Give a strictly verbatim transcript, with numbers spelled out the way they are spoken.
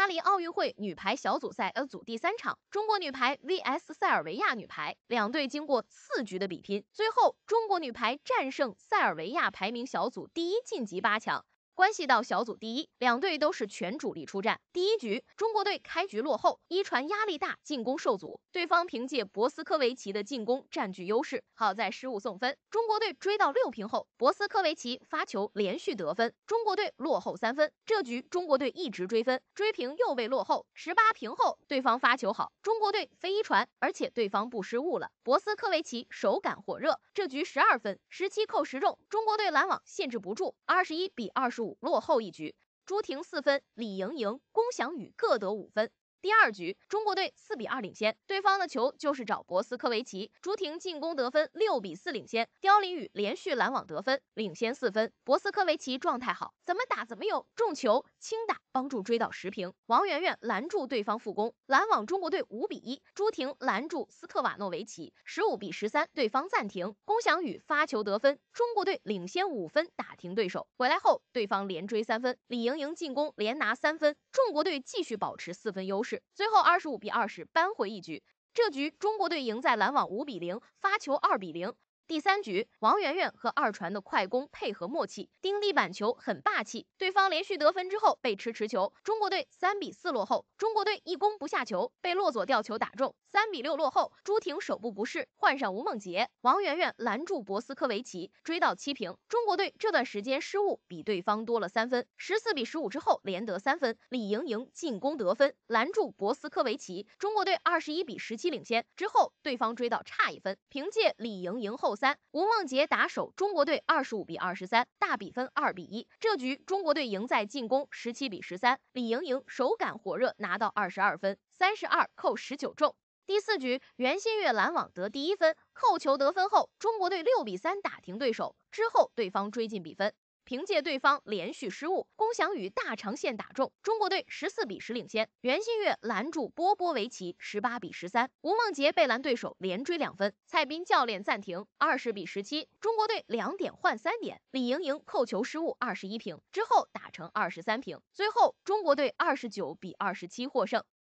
巴黎奥运会女排小组赛 A 组第三场，中国女排 V S 塞尔维亚女排，两队经过四局的比拼，最后中国女排战胜塞尔维亚，排名小组第一，晋级八强。关系到小组第一，两队都是全主力出战。第一局，中国队开局落后，一传压力大，进攻受阻，对方凭借博斯科维奇的进攻占据优势，好在失误送分。中国队追到六平后，博斯科维奇发球连续得分，中国队落后三分。这局中国队一直追分，追平又被落后。十八平后，对方发球好，中国队飞一传，而且对方不失误了。博斯科维奇手感火热，这局十二分，十七扣十中，中国队拦网限制不住，二十一比二十五落后一局。朱婷四分，李盈莹、龚翔宇各得五分。第二局，中国队四比二领先，对方的球就是找博斯科维奇，朱婷进攻得分，六比四领先。刁琳宇连续拦网得分，领先四分。博斯科维奇状态好，怎么打怎么有，中球轻打帮助追到十平。王媛媛拦住对方复攻，拦网中国队五比一。朱婷拦住斯特瓦诺维奇，十五比十三，对方暂停。龚翔宇发球得分，中国队领先五分，打停对手。回来后，对方连追三分，李盈莹进攻连拿三分，中国队继续保持四分优势。最后二十五比二十扳回一局，这局中国队赢在拦网五比零，发球二比零。第三局，王媛媛和二传的快攻配合默契，丁力板球很霸气，对方连续得分之后被吃持球，中国队三比四落后。中国队一攻不下球，被洛佐吊球打中，三比六落后。朱婷手部不适，换上吴梦洁，王媛媛拦住博斯科维奇，追到七平。中国队这段时间失误比对方多了三分，十四比十五之后连得三分。李盈莹进攻得分，拦住博斯科维奇，中国队二十一比十七领先。之后对方追到差一分，凭借李盈莹后三，吴梦洁打手，中国队二十五比二十三，大比分二比一。这局中国队赢在进攻十七比十三，李盈莹手感火热，拿到二十二分，三十二扣十九中。第四局，袁心玥拦网得第一分，扣球得分后，中国队六比三打停对手，之后对方追进比分。凭借对方连续失误，龚翔宇大长线打中，中国队十四比十领先。袁心玥拦住波波维奇，十八比十三。吴梦洁被拦对手连追两分，蔡斌教练暂停，二十比十七。中国队两点换三点，李盈莹扣球失误二十一平，之后打成二十三平。最后中国队二十九比二十七获胜。